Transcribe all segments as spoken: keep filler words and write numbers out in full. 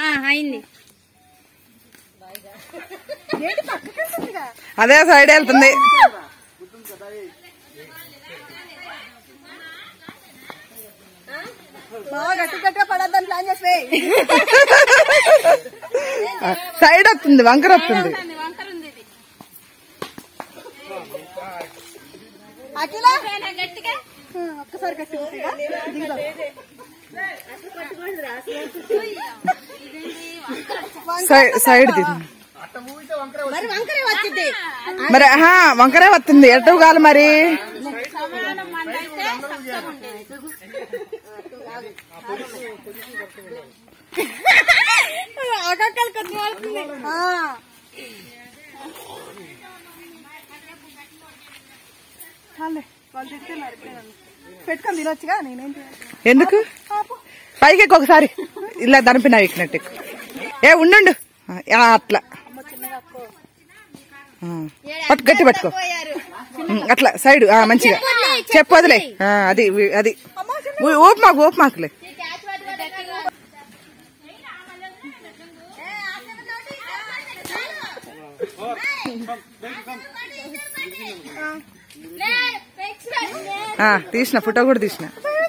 అయింది. అదే సైడ్ వెళ్తుంది. గట్టి గట్టిగా పడద్దని ప్లాన్ చేసి సైడ్ వస్తుంది, వంకర వస్తుంది. అఖిల గట్టిగా ఒక్కసారి గట్టిగా సైడ్ మరి వంకరే వచ్చింది. మరి వంకరే వస్తుంది. ఎటు కాదు మరి. పెట్టుకొని తినొచ్చుగా. నేనేంటి ఎందుకు పైకి ఒకసారి ఇలా దనిపినా ఎక్కినట్టు. ఏ ఉండు అట్లా గట్టి పట్టుకో అట్లా సైడ్ మంచిగా చెప్పదులే. అది అది ఊపు మాకు ఊపు మాకులే. తీసిన ఫోటో కూడా తీసిన.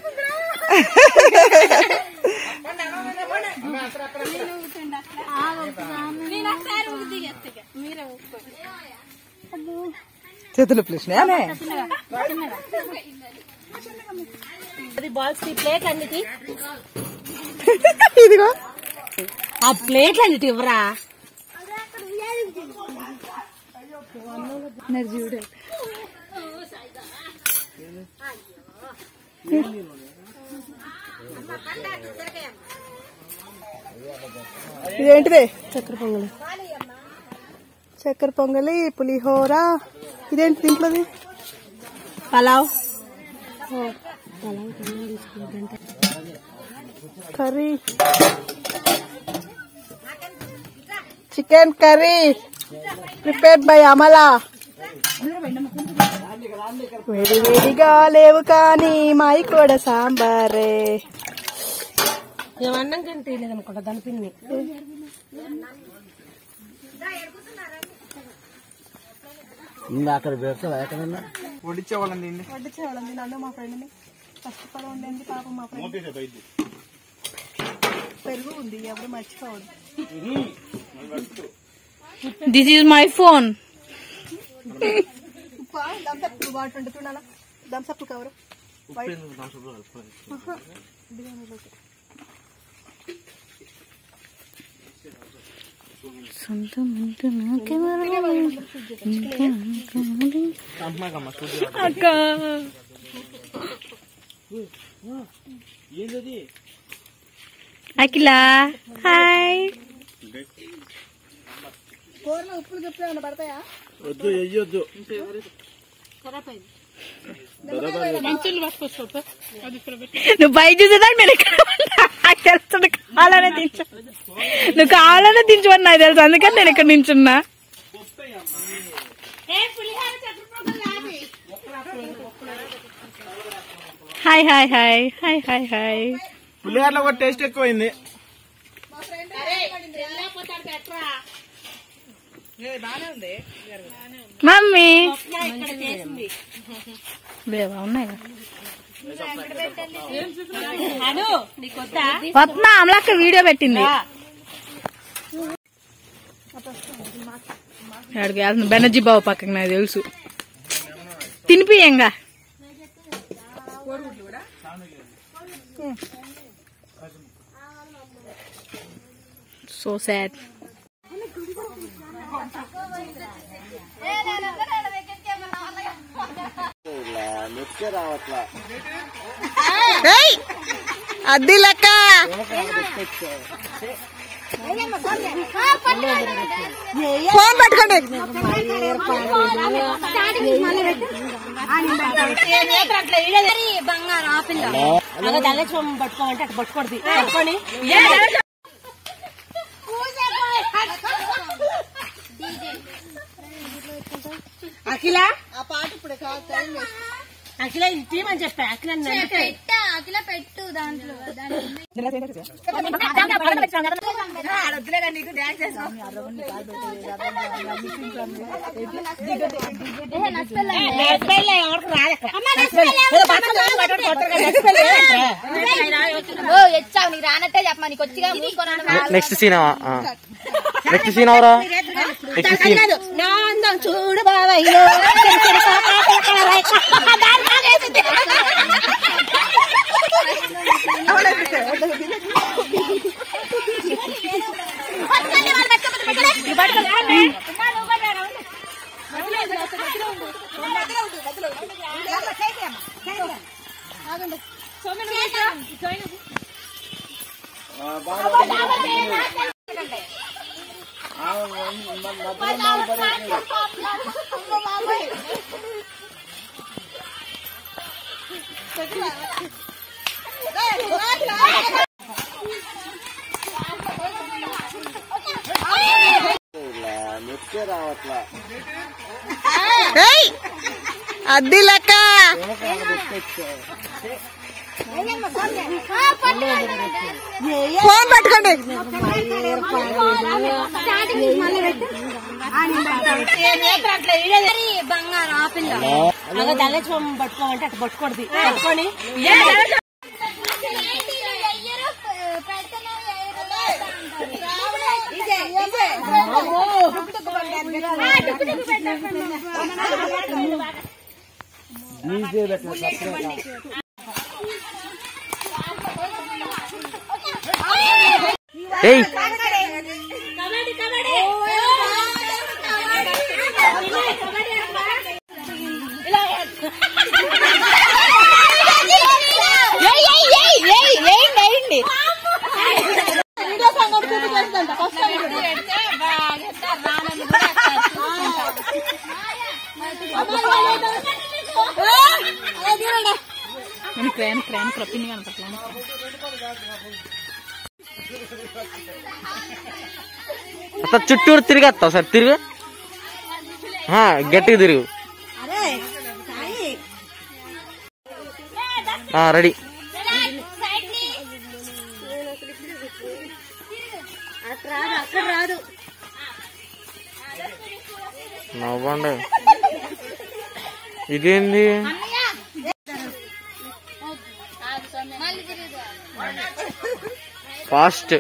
చేతులు పిలిచినా బాల్స్ ప్లేట్ అన్నిటి ఇదిగో ఆ ప్లేట్లు అన్నిటి ఇవ్వరా. చూడే ఇదేంటిదే? చక్కెర పొంగలి. చక్కెర పొంగలి, పులిహోర. ఇదేంటి దీంట్లోది? Pulao curry, chicken curry prepared by Amala. వేడి వేడిగా లేవు కానీ మాయి కూడా సాంబారే. ఏమన్నం కంటే లేదనుకుంటా దాని పిన్ని. అక్కడ వడ్డించేవాళ్ళండి వడ్డించేవాళ్ళండి నన్ను మా ఫ్రెండ్ని కష్టపడి ఉండేది పాపం. మా ఫ్రెండ్ పెరుగు ఉంది, ఎవరు మర్చిపోవద్దు. This is my phone. Water ఉంటున్నా థమ్స్అప్ కవర్ అఖిల హాయ్. కూరలో ఉప్పులు చెప్పు ఏమన్నా పడతాయా? వద్దు వెయ్యొద్దు. నువ్వు బయట చూసేదా నేను తెలుసు. కావాలనే దించు, నువ్వు కావాలనే దించమని నాకు తెలుసు. అందుకని నేను ఇక్కడ నించున్నా. Hi hi hi hi hi hi. పులిహోరలో కూడా టేస్ట్ ఎక్కువైంది. మమ్మీ లేవా ఉన్నాయా? వస్తున్నా అమలక్క వీడియో పెట్టింది. బెనర్జీ బాబు పక్కన నాకు తెలుసు. తినిపియంగా. So sad. అది లెక్క ఫోన్ పట్టుకోండి. బంగారు ఆపిల్ల పట్టుకోమంటే అటు పట్టుకోండి. పట్టుకొని అఖిల ఆ పాట ఇప్పుడు అఖిల ఇది తీయమని చెప్పా. అఖిల పెట్ట అఖిల పెట్టు దాంట్లో రానట్టే చెప్పమా నీకు వచ్చిగా నెక్స్ట్ సీన్ నెక్స్ట్ సీన్ అవరా నెక్స్ట్ సీన్ చూడు బాబాయ్ అది లెక్క ఫోన్ పట్టుకోండి. బంగారం ఆపిల్ల పట్టుకోమంటే అటు పట్టుకోండి పట్టుకొని ఏయ్ క్రేన్ క్రేన్ క్రప్పింది కనపట్లేదు. అసలు చుట్టూరు తిరిగేస్తావు సార్ తిరుగు గట్టిగా తిరుగు రెడీ నవ్వండి. ఇదేంది ఫాస్ట్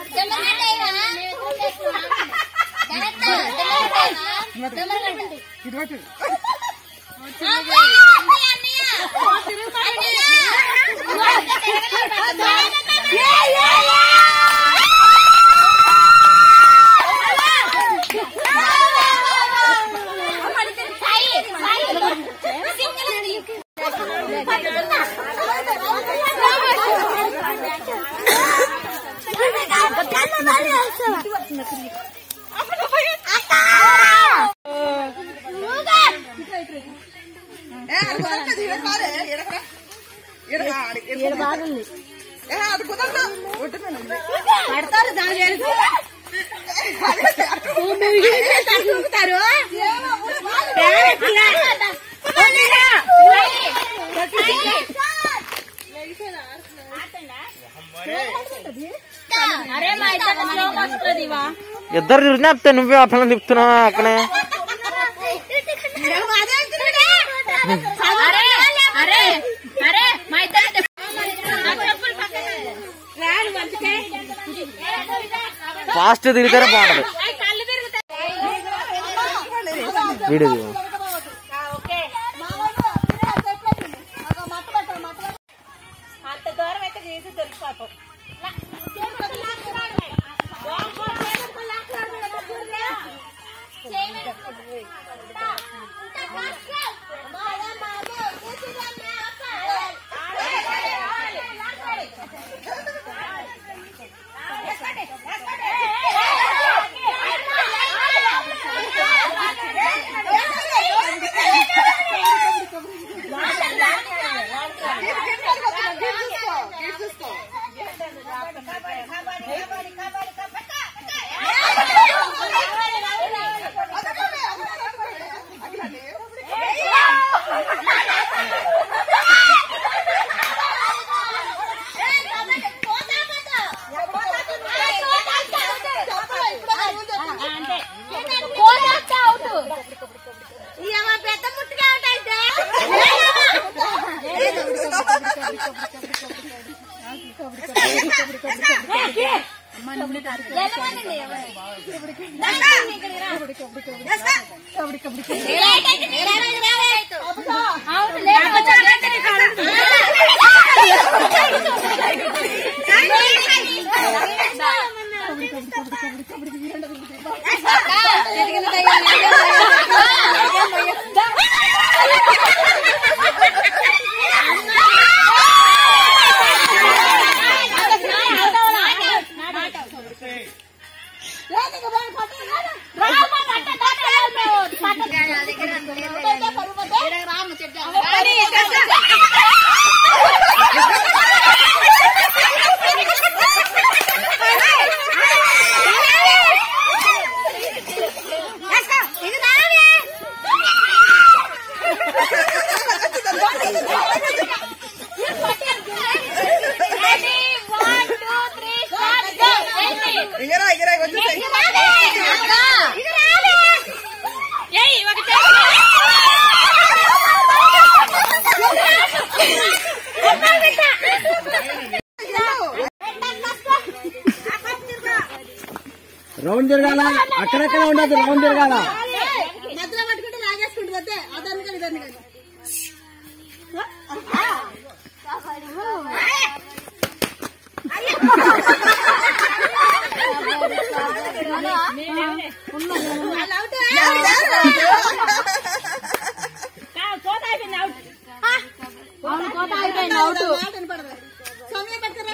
పడతారు దాని ఇద్దరు తిరిగితే నువ్వే ఆ పిల్లలు తిప్పుతున్నావా అక్కడే ఫాస్ట్ తిరిగితేనే బాగుంటది వీడియో అంత దూరం అయితే చేసి దొరికిపోతాం. రౌండ్ జరగాల, అక్కడక్కడ ఉండదు, రౌండ్ జరగాల. మధ్యలో పట్టుకుంటే లాగేసుకుంటుంది అంతే. అదాన్ని కానీ ఇదాన్ని కానీ సమయం పెట్టరా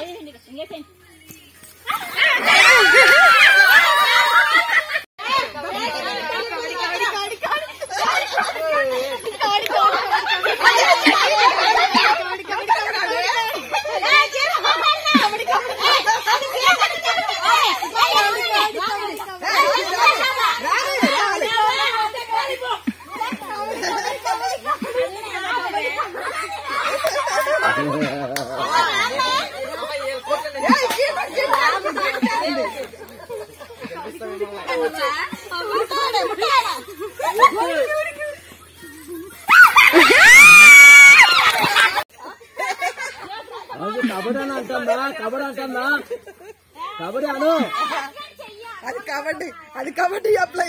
కబడ్డీ అని అంటుందా? కబడ్డీ అంటుందా? కబడ్డీ అను. అది కబడ్డీ, అది కబడ్డీ అప్లై.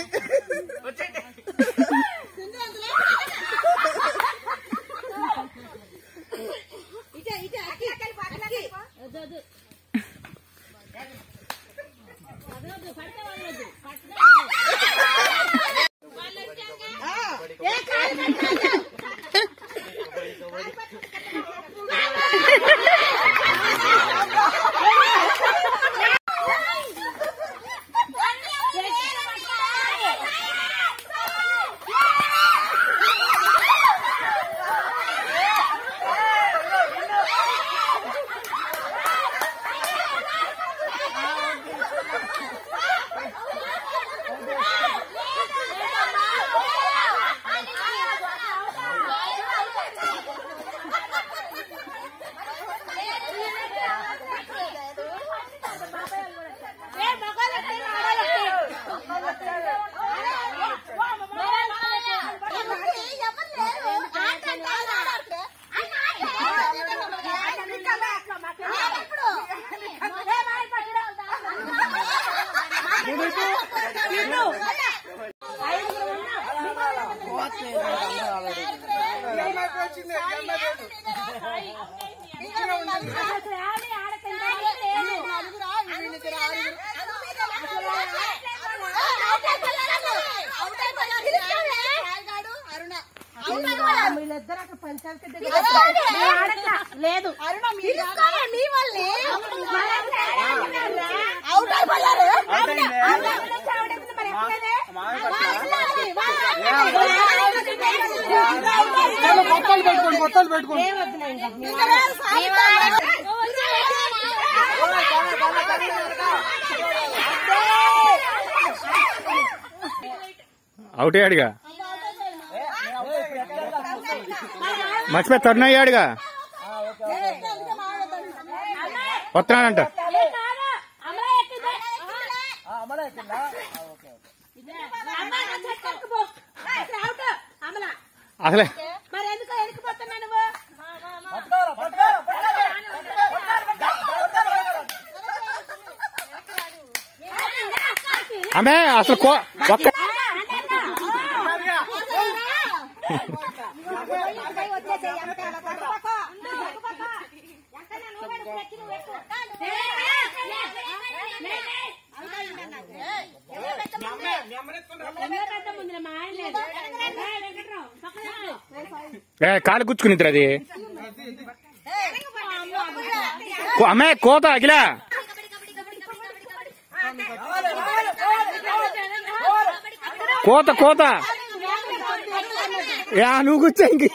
లేదు మీ వాళ్ళే అవుట్ అయిపోయారు. కొత్తలు పెట్టుకోండి, కొత్తలు పెట్టుకోండి. అవుట్ అయ్యాడుగా, మర్చిపోయి తరుణ్ అయ్యాడుగా, వస్తున్నాడంట. అసలే మరి ఎందుకు ఎనికిపోతున్నా నువ్వు? ఆమె అసలు కో- ఒక్క ఏ కాలు గుచ్చుకుని అది కో- అమ్మే కోత అఖిల కోత కోత యా నువ్వు కూర్చో ఇంక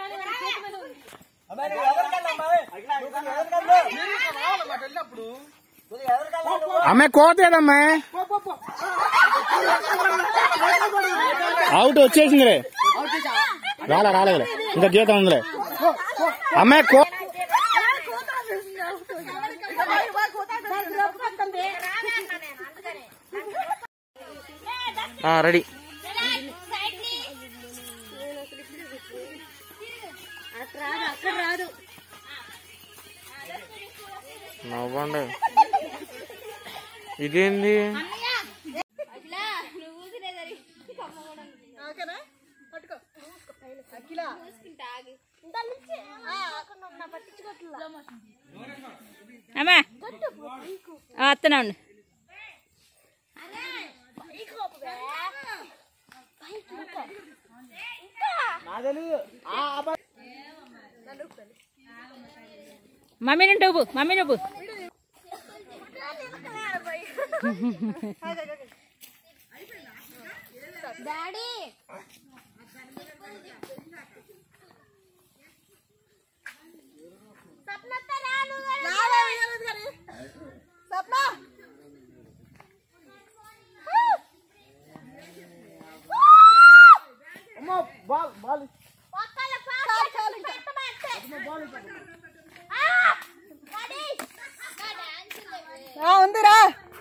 అమ్మాయి కోత ఏదమ్మా అవుట్ వచ్చేసిందిలే రాలే రాలేదులే ఇంకా గీత ఉందిలే అమ్మాయి కో రెడీ నవ్వండి ఇదేంది అమ్మా వస్తున్నా ఉండు మమ్మీ నువ్వు మమ్మీ నువ్వు డాడీ ఉందిరా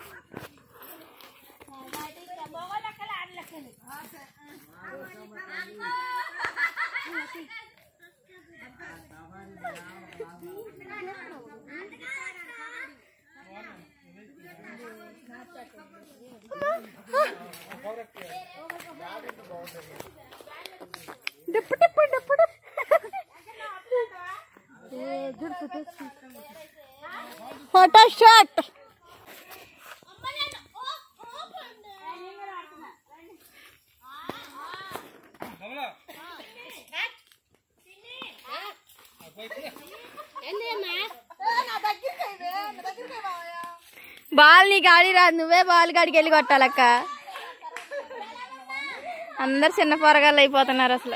ఫోటో షాట్ బాల్ నీకు ఆడి రాదు నువ్వే బాల్ కాడికి వెళ్ళి కొట్టాలక్క అందరు చిన్న పొరగాళ్ళు అయిపోతున్నారు అసలు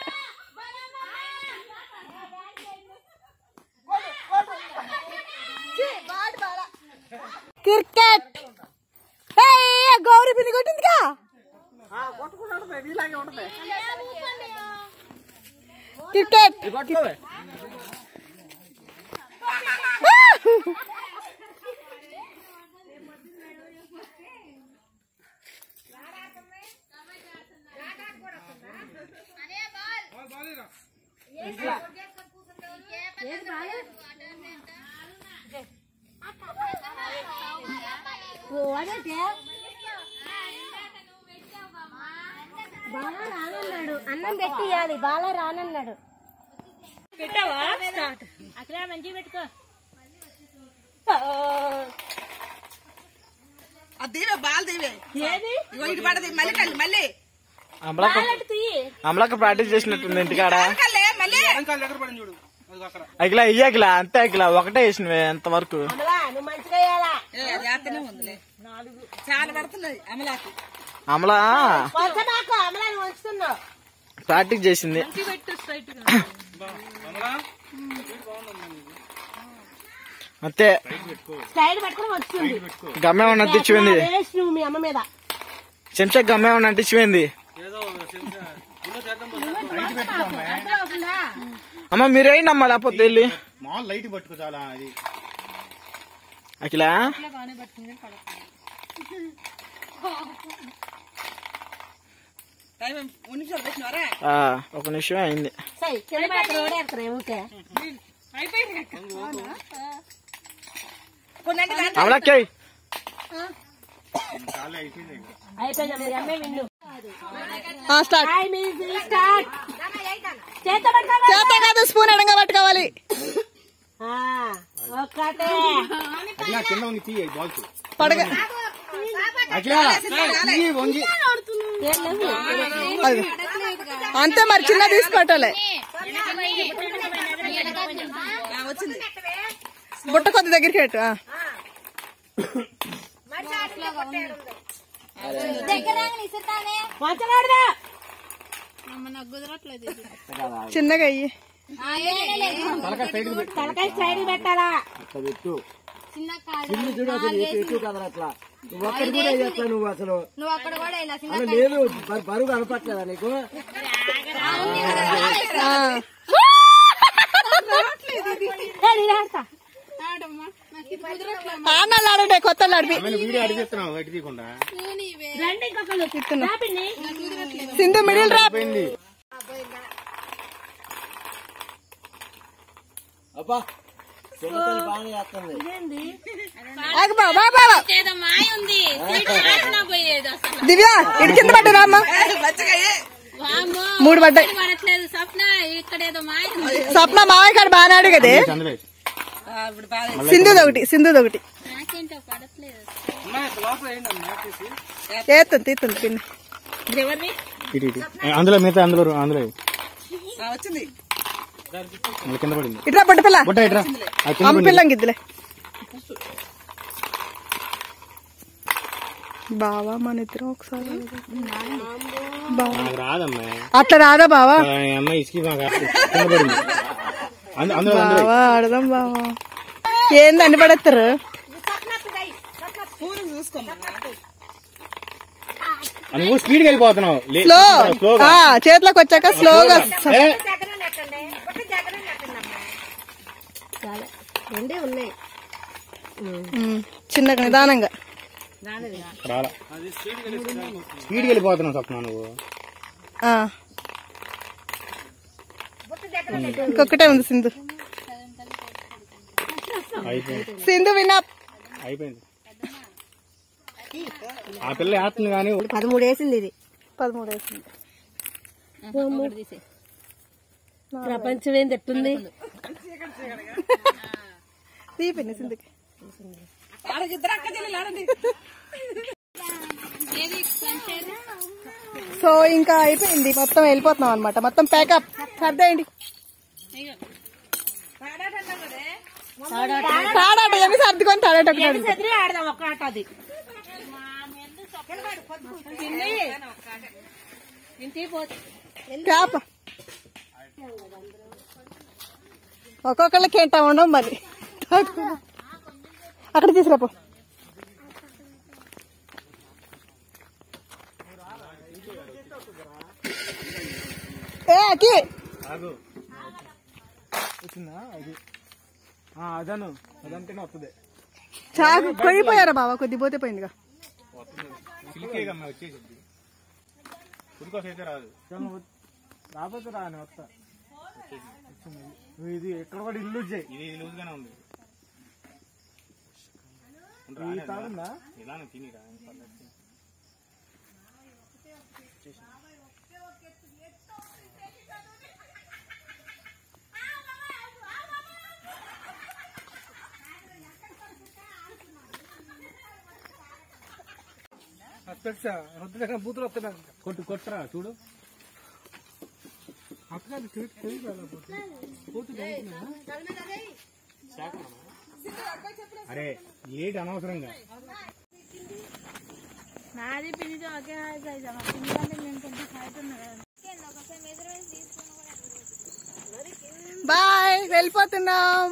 క్రికెట్ గౌరీ పిన్ని కొట్టిందిగా క్రికెట్ బాగా రానన్నాడు అన్నం పెట్టి ఇవ్వాలి బాగా రానన్నాడు పెట్టావా అసలే మంచిగా పెట్టుకో దీవే బాల్ దీవే ఇగో ఇటు పడది మళ్ళీ కళ్ళు మళ్ళీ అమలాక అమలాక ప్రాక్టీస్ చేసినట్టుంది ఇంటికాడ మళ్ళీ అఖిల ఇయ్య అఖిల అంతే అఖిల ఒకటే వేసినవే ఎంత వరకు నువ్వు మంచిగా వేయాలా జాతనే ఉందిలే చాలా పడుతున్నాయి అమలాకి అమలా వంచమాకు అమలాన్ని వంచుతున్నావు ప్రాక్టీస్ చేసింది అంతే స్టైల్ పట్టుకుని వస్తుంది గమ్మేమన్నా అంటించిపోయింది వేస్ట్ నువ్వు మీ అమ్మ మీద చెంచా గమ్మేమన్నా అంటించిపోయింది అమ్మ మీరేంటి అమ్మా లేకపోతే వెళ్ళి మామూలు లైట్ పట్టుకో చాలా అది అఖిల ఒక నిమిషం అయింది సై కింద పక్కన ఓడేస్తారు ఊకే అమలాక్కి చేత కాదు స్పూన్ ఎడంగా పట్టుకోవాలి. పడగ అంతే మరి చిన్న తీసుకోవటలే బుట్ట కొద్ది దగ్గరికి పెట్టు. చిన్నగా అయ్యి తలకాయ సైడ్ పెట్టాలా? నువ్వు అక్కడ కూడా వేయట్లా నువ్వు అసలు అలా లేదు బరువు కనపట్లేదా నీకు? ఆడాలంటే కొత్త నడిపి సింధు మిడిల్ రా. అబ్బా బాగా చేస్తుంది. దివ్య ఇటు కింద పడ్డా అమ్మ. మూడు పడ్డాయి. స్వప్న మావయ్య కాడ బాగా ఆడు కదే. సింధుది ఒకటి సింధుది ఒకటి ఏతుంది తీస్తుంది పిన్ని. అందులో మిగతా అందులో అందులో కింద పడింది. ఇట్లా పట్టు పిల్ల బుట్ట ఇట్రా అమ్మ పిల్లం గిద్దులే. బావా మన ఇద్దరం ఒకసారి రాదమ్మా అట్లా రాదా బావా? అమ్మాయి ఇసుకి కింద పడింది. బావా ఆడదాం బావా. ఏంది అన్ని పడేస్తారు? నువ్వు స్పీడ్ గా వెళ్ళిపోతున్నావు. స్లో చేతిలోకి వచ్చాక స్లోగా రెండే ఉన్నాయి. చిన్నగా నిదానంగా స్పీడ్ గా వెళ్ళిపోతున్నావు స్వప్న నువ్వు. ఇంకొకటే ఉంది సింధు. సింధు వినా అయిపోయింది. ఆ పిల్ల వేస్తుంది కానీ పదమూడు వేసింది. ఇది పదమూడు వేసింది. ప్రపంచం ఏంది ఎట్టుంది? తీపింది సింధుకి. సో ఇంకా అయిపోయింది మొత్తం వెళ్ళిపోతున్నాం అనమాట. మొత్తం ప్యాకప్ సర్దేయండి. తాడాట ఎన్ని సర్దుకొని తాడాట ఆడదాం ఒక ఆట. అది క్యాప్ ఒక్కొక్కళ్ళకి ఏంటా ఉండవు మరి. అక్కడ తీసుకురాపో. ఏ అకి అదను అదంటేనే వస్తుంది. చాకు కొయ్యిపోయారా బావా? కొద్ది పోతే పోయిందిగా. వచ్చేసింది అయితే రాదు. రాకపోతే రాని వస్తా. ఇది ఎక్కడ కూడా ఇల్లు ఇది లూజ్ గానే ఉంది. ఇలానే తినిరా. బూతులు వస్తున్నా కొట్టు కొట్టరా చూడు. అరే ఏంటి అనవసరంగా నాది పిన్నితో ఒకే సైజ్ అమ్మ. పిన్ని అంటే నేను కొంచెం హైట్ ఉన్నా కదా. బాయ్ వెళ్ళిపోతున్నాం.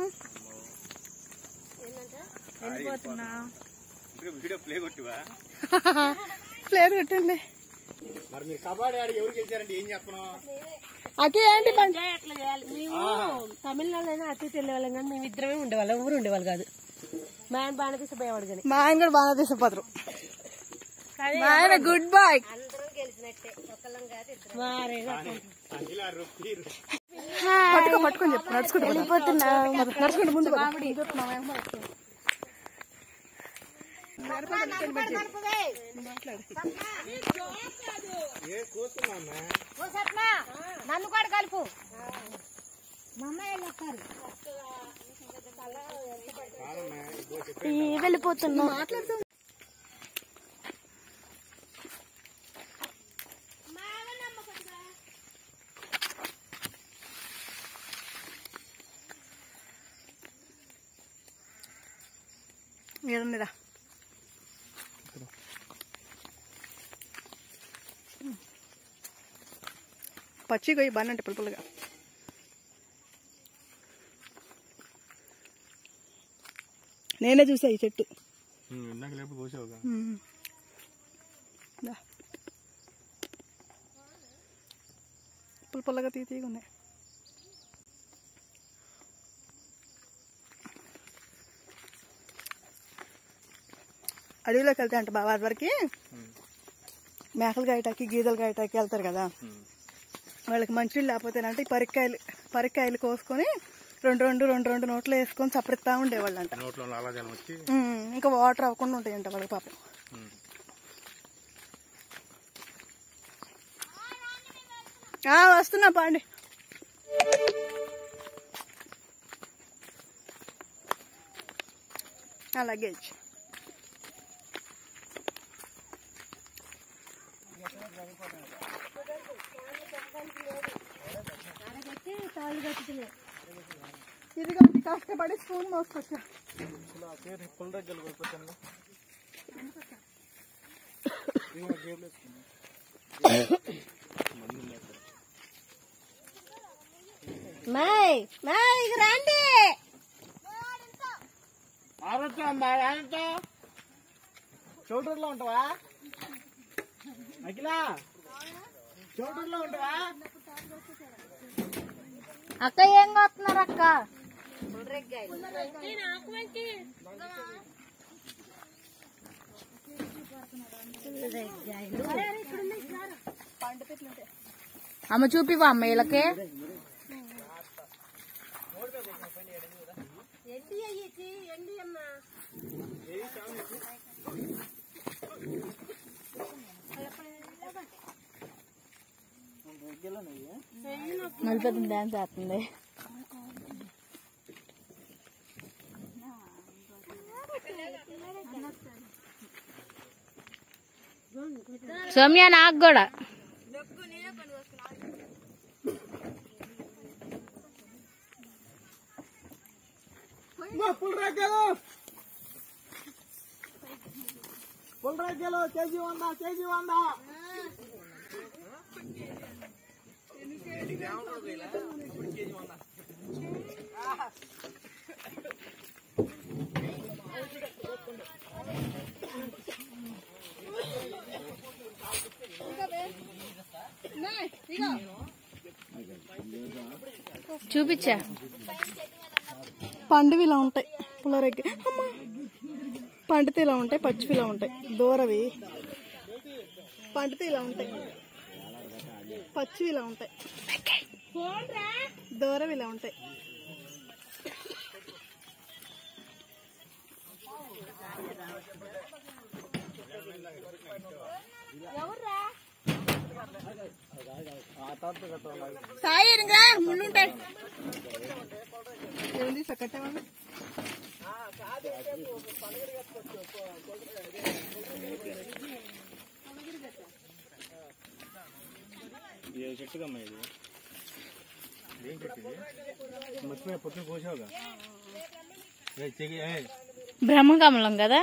వెళ్ళిపోతున్నాం. Video play కొట్టువా? ప్లే కొట్టండి. మరి మీరు కబడ్డీ ఆడి ఎవరు గెలిచారంటే ఏం చెప్పను? అకి ఏంటి అట్లా చేయాలి. మేము తమిళనాడులోనే అతిథి వెళ్ళేవాళ్ళం కానీ మేము ఇద్దరమే ఉండేవాళ్ళం. ఊరు ఉండేవాళ్ళు కాదు. మా ఆయన బాగా తీసిపోయేవాడు కానీ మా ఆయన కూడా బాగా తీసిపోతారు. మా ఆయన గుడ్ బాయ్. పట్టుకో పట్టుకొని చెప్పు. నడుచుకుంటూ వెళ్ళిపోతున్నా. నడుచుకుంటూ ముందు నన్ను కూడా కలుపు వెళ్ళిపోతున్నా మాట్లాడుతూ మీరుందిరా పచ్చి కొయ్యి బాగానే పులుపులుగా నేనే చూసా ఈ చెట్టు పులుపుల్లగా తీ తీగా ఉన్నాయి. అడవిలోకి వెళ్తే అంట బాగా వరకు మేకలు గాయటాకి గీదలు గాయటాకి వెళ్తారు కదా, వాళ్ళకి మంచినీళ్ళు లేకపోతేనంటే ఈ పరిక్కాయలు పరిక్కాయలు కోసుకొని రెండు రెండు రెండు రెండు నోట్లు వేసుకొని చప్పరిస్తా ఉండేవాళ్ళు అంట. ఇంకా వాటర్ అవ్వకుండా ఉంటాయంట వాళ్ళకి పాపం. వస్తున్నా పాండి. లగేజ్ ఇదిగో కష్టపడి స్పూన్ మోసుకొచ్చా. రండి చోటూరులో ఉంటావా అఖిలా? చోటూరులో ఉంటావా? అక్క ఏం కొస్తున్నారు అక్క? అమ్మ చూపివా అమ్మ వీళ్ళకి. నలభై డాన్స్ ఆడుతుంది. సౌమ్య నాకు కూడా పుల్రాగ్యాలు పుల్రాగ్యాలు కేజీ వంద కేజీ వంద. చూపించా. పండువి ఇలా ఉంటాయి పుల్లరెగ్గి, పండితే ఇలా ఉంటాయి, పచ్చివి ఇలా ఉంటాయి. దూరవి పండితే ఇలా ఉంటాయి, పచ్చివి ఇలా ఉంటాయి, దూరవి ఇలా ఉంటాయి. సాయి ముళ్ళుంటాయి కట్టేవాళ్ళు. చెట్టుకమ్మా ఇది ఏం చెట్టు? మర్చిపోయా పొద్దున కోసావుగా. బ్రహ్మకమలం కదా.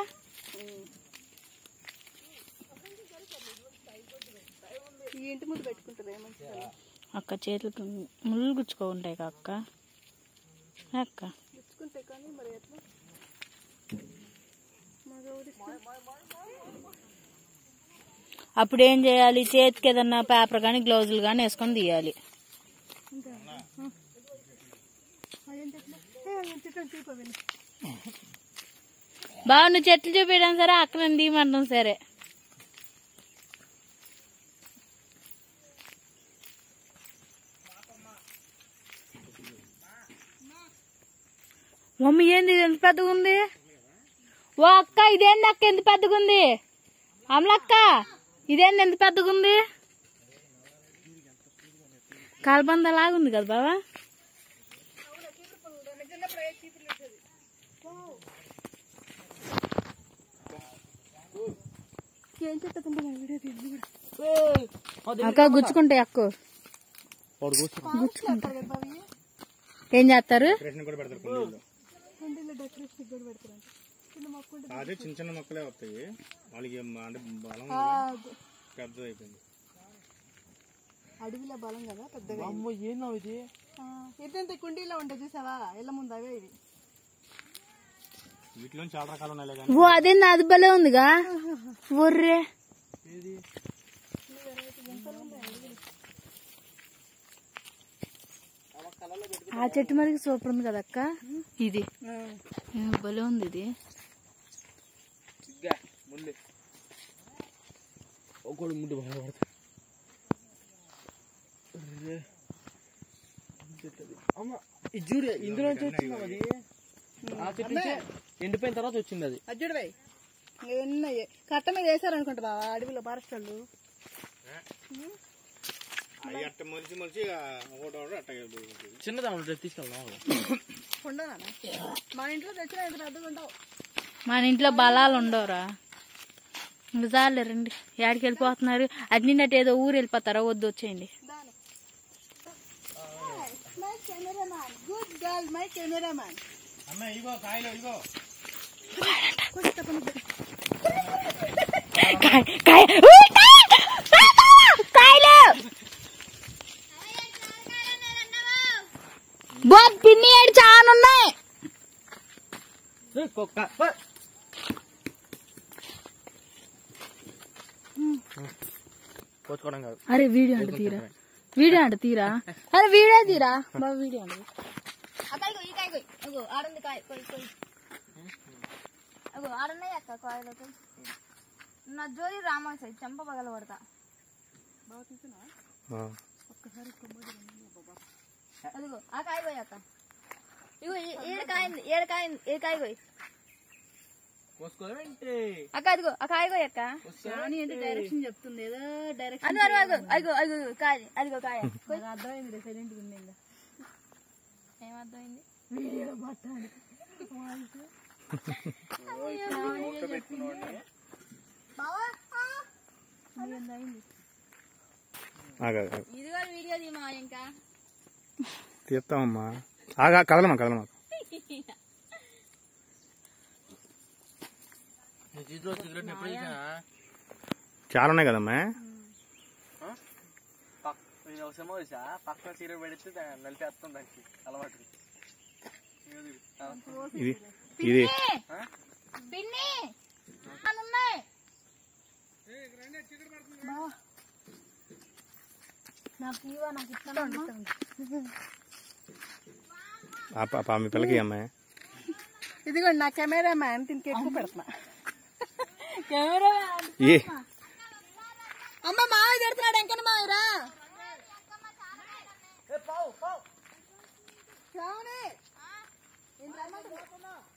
ఇంటి ముందు పెట్టుకుంటుంది అక్క. చేతులకు ముళ్ళు గుచ్చుకో ఉంటాయి అక్క. అక్క గుచ్చుకుంటాయి కానీ మరి ఎట్లా అప్పుడు ఏం చేయాలి? చేతికి ఏదన్నా పేపర్ కానీ గ్లౌజులు కానీ వేసుకొని తీయాలి. బాగా నువ్వు చెట్లు చూపించడం సరే, అక్క నన్ను తీయమంటాం సరే. మమ్మీ ఏంది ఎంత పెద్దగా ఉంది? ఓ అక్క ఇదేంది అక్క ఎంత పెద్దగుంది అమలక్క ఇదేంది ఎంత పెద్దగుంది కాల్బంద లాగుంది కదా బావా అక్క గుచ్చుకుంటాయి అక్క గుచ్చుకుంటాయి ఏం చేస్తారు అదే చిన్న చిన్న మొక్కలే వస్తాయి వాళ్ళకి అంటే బలం పెద్ద అయిపోయింది అడవిలో బలం కదా పెద్దగా ఏందో ఇది ఏంటంటే కుండీలో ఉంటుంది చూసావా ఎల్ల ముందు అవే ఇవి వీటిలో చాలా రకాలు ఉన్నాయి. ఓ అదేంది అది భలే ఉందిగా ఒర్రే ఆ చెట్టు మరికి సూపర్ ఉంది కదక్క ఇది భలే ఉంది ఇది చూడు ఇందులో వచ్చింది అది ఆ చెట్టు నుంచే ఎండిపోయిన తర్వాత వచ్చింది అది అజ్జుడు ఇవన్నీ కట్ట మీద వేసారనుకుంటా బావా అడవిలో ఫారెస్ట్ వాళ్ళు మొలిచి మొలిచి అట్ట చిన్నదా తీసుకెళ్దాం ఉండవు మా ఇంట్లో తెచ్చిన ఎంత పెద్దగా ఉండవు మన ఇంట్లో బలాలు ఉండవురా చాలే రండి ఏడికి వెళ్ళిపోతున్నారు అది నిన్నట్టు ఏదో ఊరు వెళ్ళిపోతారా వద్దు వచ్చేయండి గుడ్ గర్ల్ మై కెమెరామ్యాన్ పిన్ని ఏడు చాలా ఉన్నాయి అరే వీడియో అంటే తీరా వీడియో అంటే తీరా అరే వీడియో తీరా బాబు వీడియో అంటే అకాయగో ఈ కాయగో అగో ఆడుంది కాయ కొయ్ కొయ్ అగో ఆడున్నాయి అక్క కాయలకు నా జోలి రామన్ సై చంప పగల పడతా బాగా తీసినా ఒక్కసారి అదిగో ఆ కాయ పోయి అక్క ఇగో ఏడు కాయ ఏడు కాయ ఏడు కాయ పోయి అక్క అదిగో ఆ కాయ పోయి అక్క డైరెక్షన్ చెప్తుంది ఏదో డైరెక్షన్ అదిగో అదిగో అదిగో అదిగో కాయ అదిగో కాయ అర్థమైంది సైలెంట్ ఉంది ఇంకా ఏమర్థమైంది ఇది కూడా వీడియో తీమా ఇంకా తీస్తామమ్మా ఆగా కదలమ్మా కదలమ్మా చాలా ఉన్నాయి కదమ్మా పక్కన చీర పెడితే నలిపేస్తాం దానికి అలవాటు ఇది ఇది పిన్ని అనున్నాయి నాకు ఇవా నాకు ఇస్తాను మీ పిల్లకి అమ్మాయి ఇదిగోండి నా కెమెరా మ్యాన్ దీనికి ఎక్కువ పెడుతున్నా కెమెరా ఏ అమ్మ మావి తిడుతున్నాడు ఎంకని మావిరా శ్రావణి